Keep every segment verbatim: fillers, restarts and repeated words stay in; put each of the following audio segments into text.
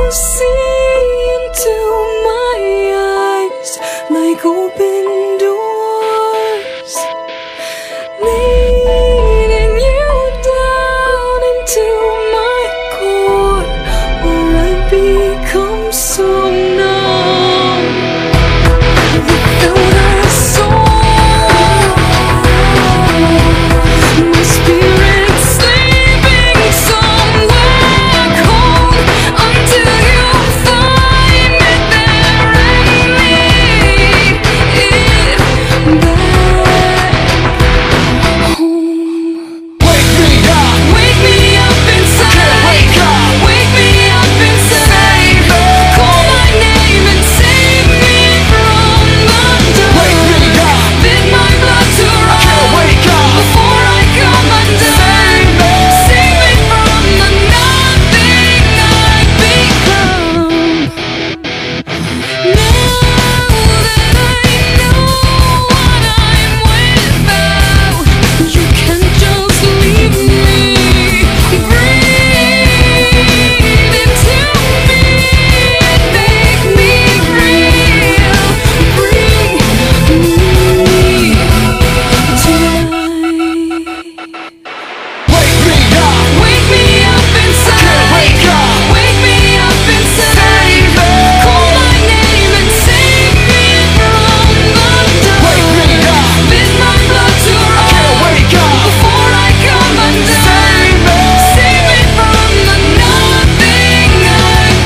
see into my eyes like open doors, leading you down into my core, where I become so numb without a soul. My spirit sleeping somewhere cold until you find it there and lead it back home. Wake me up, Wake me up inside. can't wake up. Wake me up inside. Save me. Call my name and save me from the dark. Wake me up, Bid my blood to run can't wake up. before I come undone. Save me. Save me from the nothing I've become. Now that I know what I'm without, you can't just leave me. Breathe into me and make me real. Bring me tonight. Wake me up, Wake me up inside. can't wake up. Wake me up inside. Save me. Call my name and save me from the dark. Wake me up, Bid my blood to run can't wake up. before I come undone. Save me. Save me from the nothing I've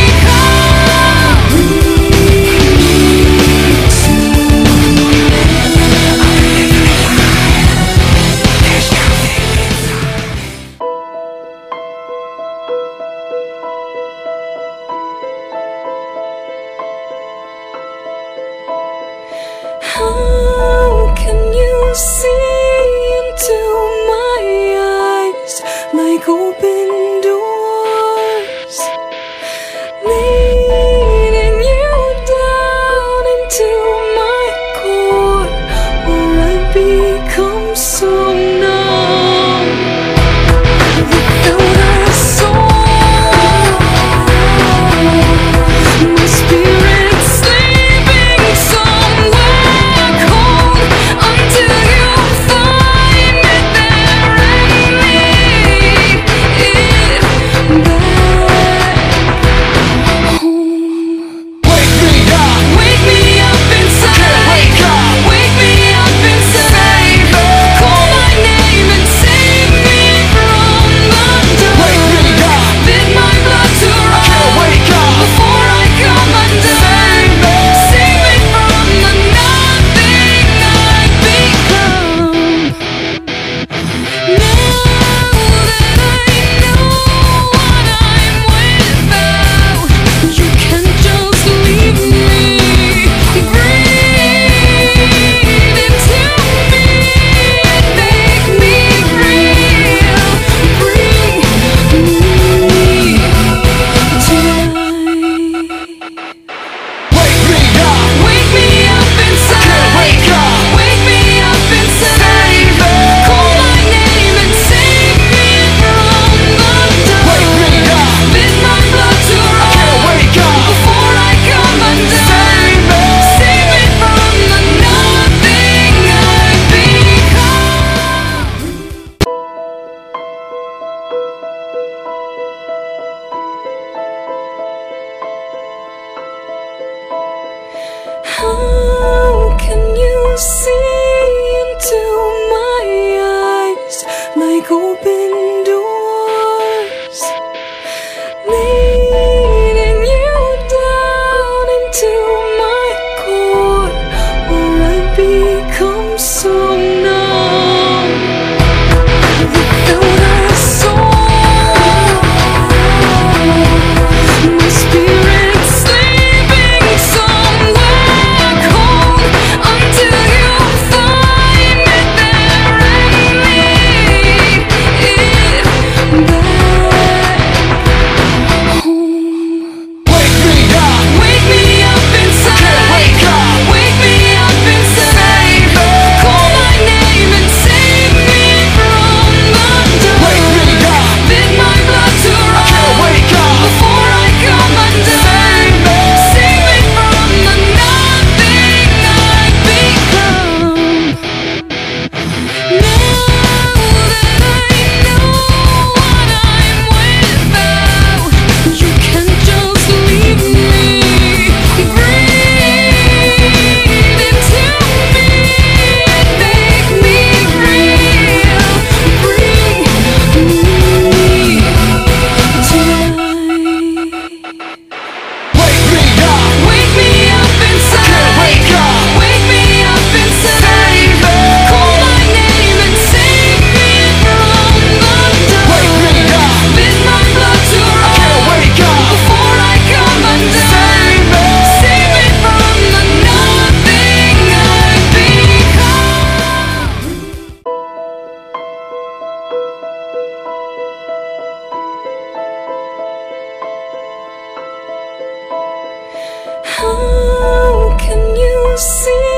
How can you see into my eyes like open doors, leading you down into my core, where I become so numb without a soul. My spirit sleeping somewhere cold until you find it there and lead it see.